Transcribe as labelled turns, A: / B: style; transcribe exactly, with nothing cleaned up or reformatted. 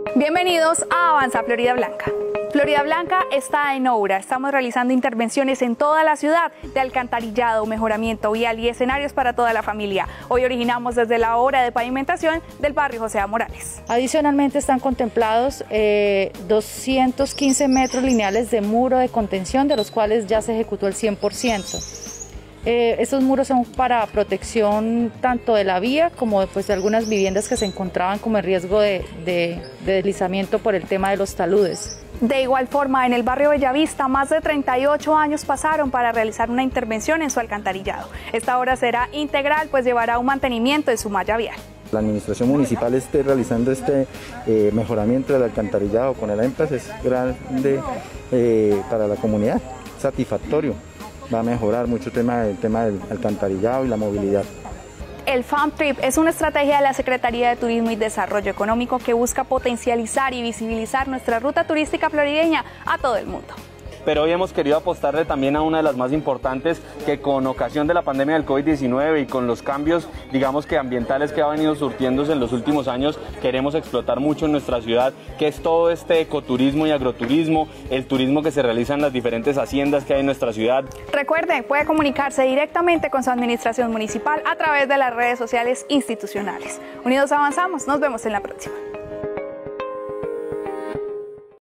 A: Bienvenidos a Avanza Florida Blanca. Florida Blanca está en obra. Estamos realizando intervenciones en toda la ciudad de alcantarillado, mejoramiento vial y escenarios para toda la familia. Hoy originamos desde la obra de pavimentación del barrio José A. Morales.
B: Adicionalmente están contemplados eh, doscientos quince metros lineales de muro de contención, de los cuales ya se ejecutó el cien por ciento. Eh, estos muros son para protección tanto de la vía como pues, de algunas viviendas que se encontraban como en riesgo de, de, de deslizamiento por el tema de los taludes.
A: De igual forma, en el barrio Bellavista, más de treinta y ocho años pasaron para realizar una intervención en su alcantarillado. Esta obra será integral, pues llevará un mantenimiento de su malla vial.
C: La administración municipal esté realizando este eh, mejoramiento del alcantarillado con el énfasis grande eh, para la comunidad, satisfactorio. Va a mejorar mucho el tema, el tema del alcantarillado y la movilidad.
A: El Farm Trip es una estrategia de la Secretaría de Turismo y Desarrollo Económico que busca potencializar y visibilizar nuestra ruta turística florideña a todo el mundo.
D: Pero hoy hemos querido apostarle también a una de las más importantes, que con ocasión de la pandemia del COVID diecinueve y con los cambios, digamos que ambientales que ha venido surtiéndose en los últimos años, queremos explotar mucho en nuestra ciudad, que es todo este ecoturismo y agroturismo, el turismo que se realiza en las diferentes haciendas que hay en nuestra ciudad.
A: Recuerde, puede comunicarse directamente con su administración municipal a través de las redes sociales institucionales. Unidos avanzamos, nos vemos en la próxima.